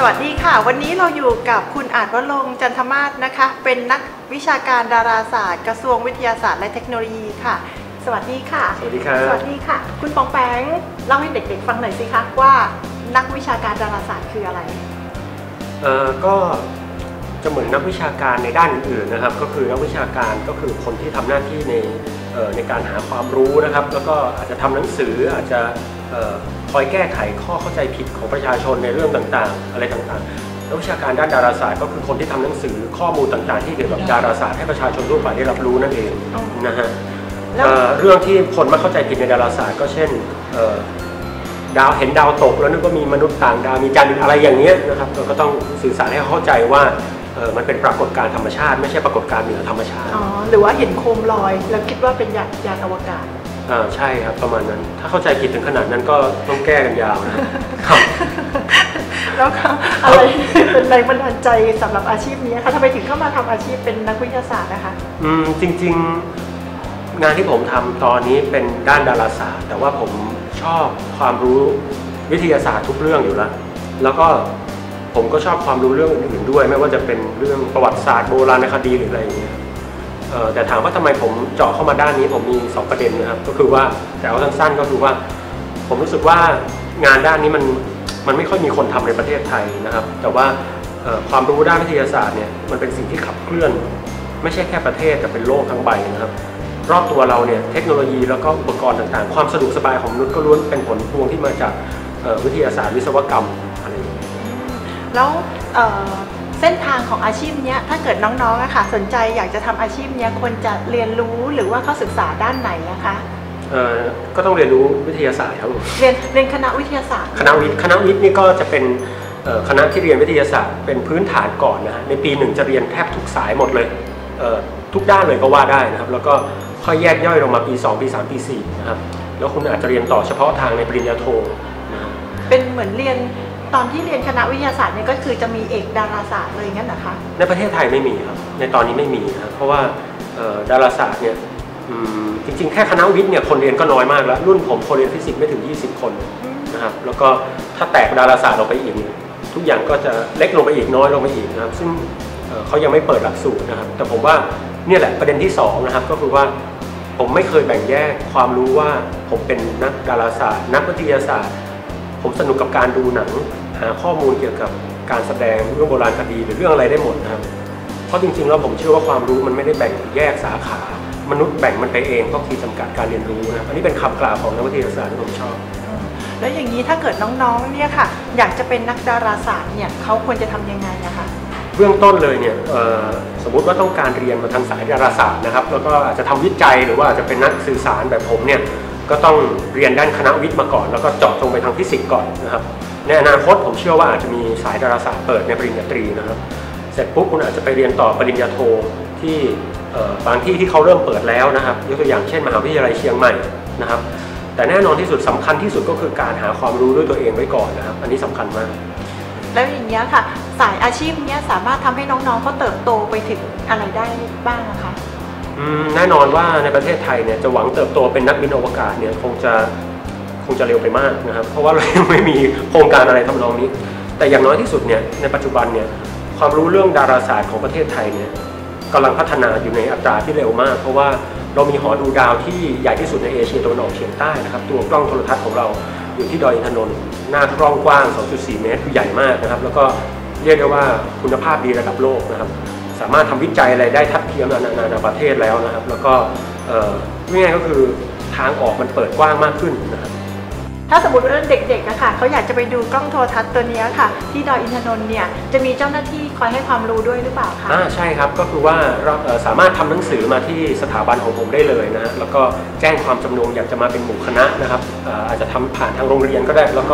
วัสดีค่ะวันนี้เราอยู่กับคุณอาจวรงค์จันทมาศนะคะเป็นนักวิชาการดาราศาสตร์กระทรวงวิทยาศาสตร์และเทคโนโลยีค่ะสวัสดีค่ะสวัสดีครับสวัสดีค่ะคุณปองแปงเล่าให้เด็กๆฟังหน่อยสิคะว่านักวิชาการดาราศาสตร์คืออะไรก็จะเหมือนนักวิชาการในด้านอื่นๆนะครับก็คือนักวิชาการก็คือคนที่ทำหน้าที่ในการหาความรู้นะครับแล้วก็อาจจะทำหนังสืออาจจะคอยแก้ไขข้อเข้าใจผิดของประชาชนในเรื่องต่างๆอะไรต่างๆนักวิชาการด้านดาราศาสตร์ก็คือคนที่ทำหนังสือข้อมูลต่างๆที่เกี่ยวกับดาราศาสตร์ให้ประชาชนทั่วไปได้รับรู้นั่นเองนะฮะเรื่องที่คนมาเข้าใจผิดในดาราศาสตร์ก็เช่นเห็นดาวตกแล้วนึกว่ามีมนุษย์ต่างดาวมีจันทร์อะไรอย่างนี้นะครับเราก็ต้องสื่อสารให้เขาเข้าใจว่ามันเป็นปรากฏการณ์ธรรมชาติไม่ใช่ปรากฏการณ์เหนือธรรมชาติหรือว่าเห็นโคมลอยแล้วคิดว่าเป็นยานอวกาศใช่ครับประมาณนั้นถ้าเข้าใจผิดถึงขนาดนั้นก็ต้องแก้กันยาวนะครับแล้วอะไรเป็นแรงบันดาลใจสำหรับอาชีพนี้คะทำไมถึงเข้ามาทำอาชีพเป็นนักวิทยาศาสตร์นะคะจริงๆงานที่ผมทำตอนนี้เป็นด้านดาราศาสตร์แต่ว่าผมชอบความรู้วิทยาศาสตร์ทุกเรื่องอยู่แล้วก็ผมก็ชอบความรู้เรื่องอื่นๆด้วยไม่ว่าจะเป็นเรื่องประวัติศาสตร์โบราณคดีหรืออะไรอย่างเงี้ยแต่ถามว่าทำไมผมเจาะเข้ามาด้านนี้ผมมี2ประเด็นนะครับก็คือว่าแต่เอาสั้นๆก็คือว่าผมรู้สึกว่างานด้านนี้มันไม่ค่อยมีคนทำในประเทศไทยนะครับแต่ว่าความรู้ด้านวิทยาศาสตร์เนี่ยมันเป็นสิ่งที่ขับเคลื่อนไม่ใช่แค่ประเทศแต่เป็นโลกทั้งใบนะครับรอบตัวเราเนี่ยเทคโนโลยีแล้วก็อุปกรณ์ต่างๆความสะดวกสบายของมนุษย์ก็ล้วนเป็นผลพวงที่มาจากวิทยาศาสตร์วิศวกรรมอะไรอย่างเงี้ยแล้วเส้นทางของอาชีพนี้ถ้าเกิดน้องๆอะค่ะสนใจอยากจะทำอาชีพนี้ควรจะเรียนรู้หรือว่าเข้าศึกษาด้านไหนนะคะก็ต้องเรียนรู้วิทยาศาสตร์ครับเรียนคณะวิทยาศาสตร์คณะวิทย์นี่ก็จะเป็นคณะที่เรียนวิทยาศาสตร์เป็นพื้นฐานก่อนนะฮะในปี1จะเรียนแทบทุกสายหมดเลยทุกด้านเลยก็ว่าได้นะครับแล้วก็ค่อยแยกย่อยลงมาปี2ปี3ปี4นะครับแล้วคุณอาจจะเรียนต่อเฉพาะทางในปริญญาโทเป็นเหมือนเรียนตอนที่เรียนคณะวิทยาศาสตร์เนี่ยก็คือจะมีเอกดาราศาสตร์เลยงั้นนะคะในประเทศไทยไม่มีครับในตอนนี้ไม่มีนะเพราะว่าดาราศาสตร์เนี่ยจริงๆแค่คณะวิทย์เนี่ยคนเรียนก็น้อยมากแล้วรุ่นผมคนเรียนฟิสิกส์ไม่ถึง20คนนะครับแล้วก็ถ้าแตกดาราศาสตร์ออกไปอีกทุกอย่างก็จะเล็กลงไปอีกน้อยลงไปอีกนะครับซึ่งเขายังไม่เปิดหลักสูตรนะครับแต่ผมว่าเนี่ยแหละประเด็นที่2นะครับก็คือว่าผมไม่เคยแบ่งแยกความรู้ว่าผมเป็นนักดาราศาสตร์นักวิทยาศาสตร์ผมสนุกกับการดูหนังหาข้อมูลเกี่ยวกับการแสดงเรื่องโบราณคดีหรือเรื่องอะไรได้หมดนะครับเพราะจริงๆแล้วผมเชื่อว่าความรู้มันไม่ได้แบ่งแยกสาขามนุษย์แบ่งมันไปเองเพราะขีดจำกัดการเรียนรู้นะอันนี้เป็นคำกล่าวของนักวิทยาศาสตร์ที่ผมชอบแล้วอย่างนี้ถ้าเกิดน้องๆเนี่ยค่ะอยากจะเป็นนักดาราศาสตร์เนี่ยเขาควรจะทำยังไงนะคะเบื้องต้นเลยเนี่ยสมมุติว่าต้องการเรียนมาทางสายดาราศาสตร์นะครับแล้วก็อาจจะทำวิจัยหรือว่าอาจจะเป็นนักสื่อสารแบบผมเนี่ยก็ต้องเรียนด้านคณะวิทย์มาก่อนแล้วก็เจาะจงไปทางฟิสิกส์ก่อนนะครับในอนาคตผมเชื่อว่าอาจจะมีสายดาราศาสตร์เปิดในปริญญาตรีนะครับเสร็จปุ๊บคุณอาจจะไปเรียนต่อปริญญาโทที่บางที่ที่เขาเริ่มเปิดแล้วนะครับยกตัวอย่างเช่นมหาวิทยาลัยเชียงใหม่นะครับแต่แน่นอนที่สุดสำคัญที่สุดก็คือการหาความรู้ด้วยตัวเองไว้ก่อนนะครับอันนี้สำคัญมากแล้วอย่างเงี้ยค่ะสายอาชีพนี้สามารถทำให้น้องๆเขาเติบโตไปถึงอะไรได้บ้างนะคะแน่นอนว่าในประเทศไทยเนี่ยจะหวังเติบโตเป็นนักบินอวกาศเนี่ยคงจะเร็วไปมากนะครับเพราะว่าเรายังไม่มีโครงการอะไรทำนองนี้แต่อย่างน้อยที่สุดเนี่ยในปัจจุบันเนี่ยความรู้เรื่องดาราศาสตร์ของประเทศไทยเนี่ยกำลังพัฒนาอยู่ในอัตราที่เร็วมากเพราะว่าเรามีหอดูดาวที่ใหญ่ที่สุดในเอเชียตะวันออกเฉียงใต้นะครับตัวกล้องโทรทัศน์ของเราอยู่ที่ดอยอินทนนท์หน้ากล้องกว้าง 2.4 เมตรคือใหญ่มากนะครับแล้วก็เรียกได้ว่าคุณภาพดีระดับโลกนะครับสามารถทำวิจัยอะไรได้ทัดเทียมนานาประเทศแล้วนะครับแล้วก็ง่ายๆก็คือทางออกมันเปิดกว้างมากขึ้นนะครับถ้าสมมติว่าเด็กๆนะคะเขาอยากจะไปดูกล้องโทรทัศน์ตัวนี้ค่ะที่ดอยอินทนนท์เนี่ยจะมีเจ้าหน้าที่คอยให้ความรู้ด้วยหรือเปล่าคะใช่ครับก็คือว่าเราสามารถทำหนังสือมาที่สถาบันของผมได้เลยนะแล้วก็แจ้งความจำนงอยากจะมาเป็นหมู่คณะนะครับอาจจะทำผ่านทางโรงเรียนก็ได้แล้วก็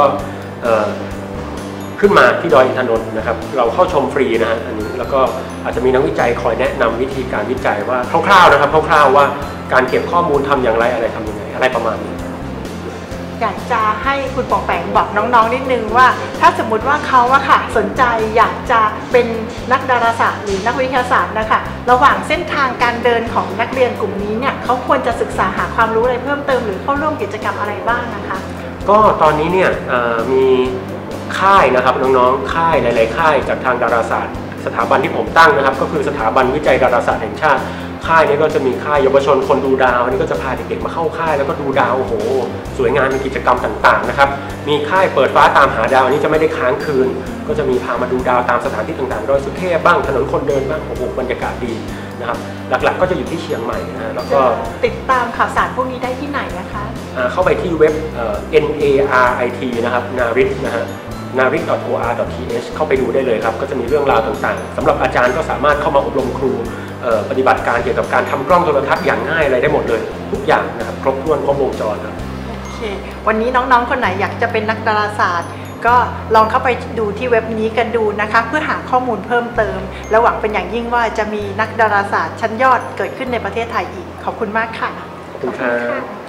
ขึ้นมาที่ดอยอินทนนท์นะครับเราเข้าชมฟรีนะฮะอันนี้แล้วก็อาจจะมีนักวิจัยคอยแนะนำวิธีการวิจัยว่าคร่าวๆนะครับคร่าวๆว่าการเก็บข้อมูลทำอย่างไรอะไรทำยังไงอะไรประมาณนี้อยากจะให้คุณปองแปงบอกน้องๆนิดนึงว่าถ้าสมมุติว่าเขาอะค่ะสนใจอยากจะเป็นนักดาราศาสตร์หรือนักวิทยาศาสตร์นะคะระหว่างเส้นทางการเดินของนักเรียนกลุ่มนี้เนี่ยเขาควรจะศึกษาหาความรู้อะไรเพิ่มเติมหรือเข้าร่วมกิจกรรมอะไรบ้างนะคะก็ตอนนี้เนี่ยมีค่ายนะครับน้องๆค่ายหลายๆค่ายจากทางดาราศาสตร์สถาบันที่ผมตั้งนะครับก็คือสถาบันวิจัยดาราศาสตร์แห่งชาติค่ายนี้ก็จะมีค่ายเยาวชนคนดูดาวอันนี้ก็จะพาเด็กๆมาเข้าค่ายแล้วก็ดูดาวโอ้โหสวยงามมีกิจกรรมต่างๆนะครับมีค่ายเปิดฟ้าตามหาดาวอันนี้จะไม่ได้ค้างคืนก็จะมีพามาดูดาวตามสถานที่ต่างๆดอยสุเทพบ้างถนนคนเดินบ้างโอ้โหบรรยากาศดีนะครับหลักๆก็จะอยู่ที่เชียงใหม่นะแล้วก็ติดตามข่าวสารพวกนี้ได้ที่ไหนนะคะเข้าไปที่เว็บNARIT นะครับ NARIT นะฮะ narit.or.th เข้าไปดูได้เลยครับก็จะมีเรื่องราวต่างๆสำหรับอาจารย์ก็สามารถเข้ามาอบรมครูปฏิบัติการเกี่ยวกับการทำกล้องโทรทัศน์อย่างง่ายอะไรได้หมดเลยทุกอย่างนะครับครบถ้วนครบวงจรครับโอเควันนี้น้องๆคนไหนอยากจะเป็นนักดาราศาสตร์ก็ลองเข้าไปดูที่เว็บนี้กันดูนะคะเพื่อหาข้อมูลเพิ่มเติมและหวังเป็นอย่างยิ่งว่าจะมีนักดาราศาสตร์ชั้นยอดเกิดขึ้นในประเทศไทยอีกขอบคุณมากค่ะขอบคุณครับ